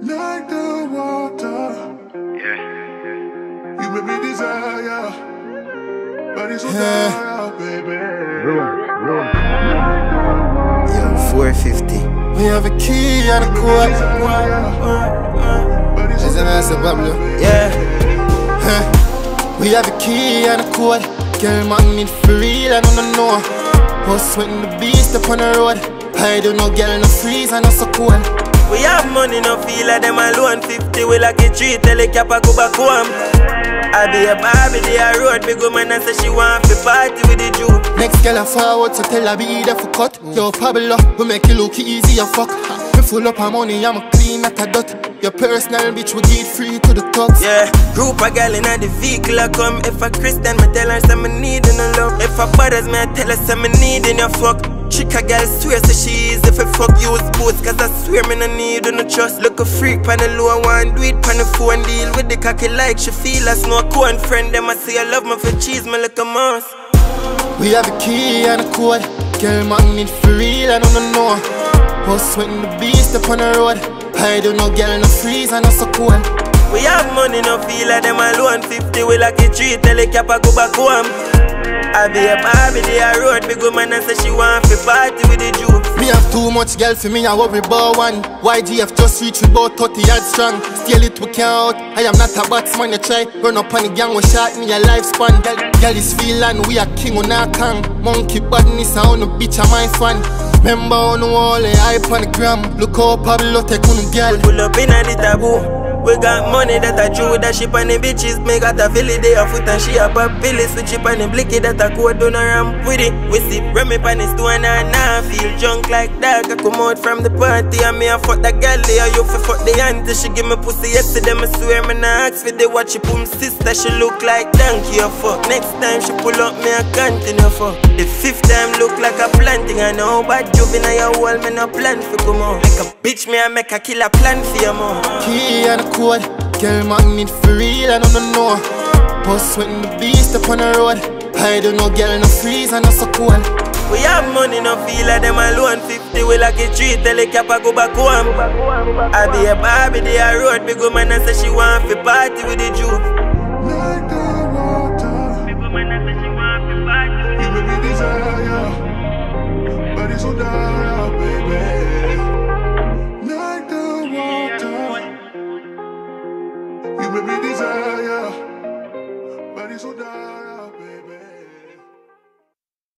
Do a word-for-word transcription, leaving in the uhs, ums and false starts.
like the water. Yeah. You make me desire, but it's so yeah. Baby. Run, run. Yo, four fifty. We have a key and a code. Is it nice, Pablo? Yeah. Huh. We have a key and a code. Gyal Magnet for real, I don't know. Us sweating the beast upon the road. I don't know, girl, no freeze and no so cold. We have money, no feel like them alone. Fifty, we like a tree, tell the cap I go back home. I be a Barbie, they a road. Big woman and say she want to party with the Jew. Next girl I forward, so tell her be there for cut. Yo, Pablo, we make it look easy and fuck. We full up our money, I'm a clean at a dot. Your personal bitch, we give free to the thugs. Yeah, group a girl in the vehicle I come. If a Christian, me tell her say me need in a love. If a brothers, me I tell her say me need in your fuck. Chick a girl swear say she is if I fuck use boots. Cause I swear me no need no trust. Look a freak pan the low, I want do it pan the phone. Deal with the cocky like she feel as no cone friend. Them I say I love me for cheese, me like a mouse. We have a key and a code. Gyal Magnet for real, I don't know. Us sweating the beast upon the road. I don't know, girl, no freeze and no so cold. We have money, no feel like them alone. Fifty, we like a tree, tell the cap I go back home. I be a Barbie, they a road. Big woman and say she want to party with the Jew. Me have too much girl for me, I worry about one. Y G F just reach about thirty yards strong. Steal it, we can't out. I am not a batsman, you try. Run up on the gang, we shot in your lifespan. Girl, girl is feeling, we are king on our tongue. Monkey badness, I on the beach, I'm my fan. Remember on the wall, I hype on the gram. Look how Pablo take on the girl. Pull up in the taboo. We got money that I drew, that ship on the bitches. Me got a filly, they a foot and she a pop pilly. Switch it on the blicky, that I go down a ramp with it. We see Remy on the stone and I feel drunk like that. I come out from the party and me a fuck that girl. They a you for fuck the auntie. She give me pussy yesterday, me swear me nah ask for the watch. She put my sister, she look like donkey a fuck. Next time she pull up, me a continue fuck. The fifth time look like a planting. I know bad juvenile your wall, me no plan for come out. Make a bitch, me a make a killer plan for your mom. Key and a code. Gyal Magnet for real, I don't know. Us sweating the beast upon the road. I don't know, girl, no freeze and no so cold. We have money, no feel like them alone. Fifty, we like a tree, tell the cap I go back home. I be a Barbie, they a road. Big woman and say she want to party with the Jew.